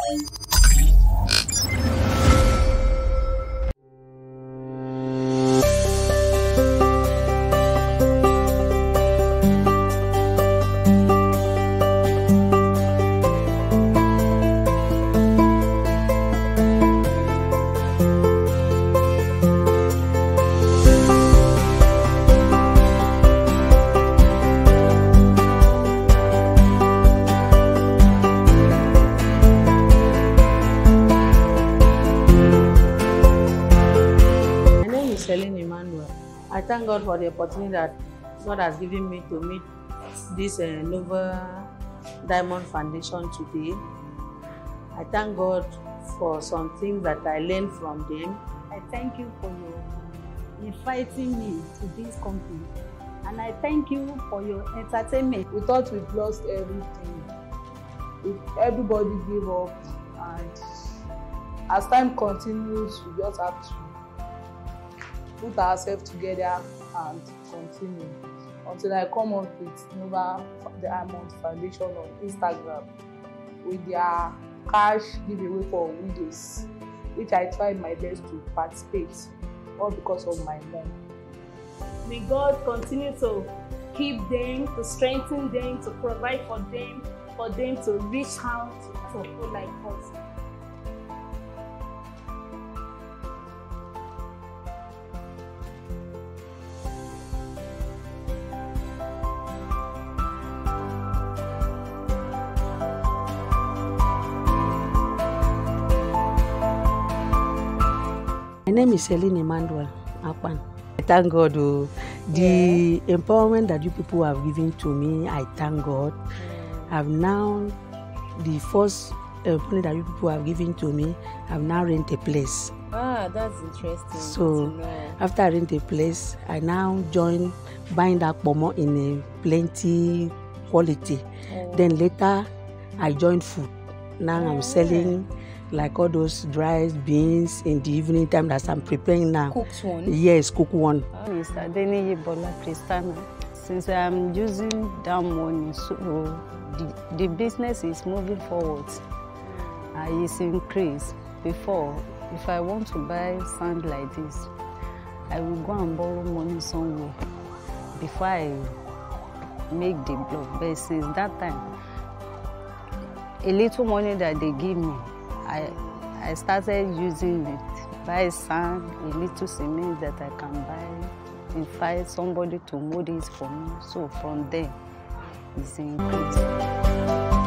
I thank God for the opportunity that God has given me to meet this Nova Diamond Foundation today. I thank God for some things that I learned from them. I thank you for your inviting me to this company, and I thank you for your entertainment. We thought we'd lost everything. Everybody gave up, and as time continues, we just have to put ourselves together and continue until I come up with Nova Diamond Foundation on Instagram with their cash giveaway for widows, which I tried my best to participate, all because of my mom. May God continue to keep them, to strengthen them, to provide for them to reach out to people like us. My name is Celine Emmanuel Akpan. I thank God the empowerment that you people have given to me. I thank God. I've now, the first empowerment that you people have given to me, I've now rented a place. Ah, that's interesting. So after I rent a place, I now join buying that pomo in a plenty quality. Then later, I joined food. Now I'm selling like all those dry beans in the evening time that I'm preparing now. Cooked one? Yes, cook one. Mr. Adeniyi Bola Christiana. Since I'm using that money, so the business is moving forward. It's increased. Before, if I want to buy sand like this, I will go and borrow money somewhere before I make the block. But since that time, a little money that they give me, I started using it, buy sand, a little cement that I can buy, and find somebody to mold it for me. So from there, it's increased.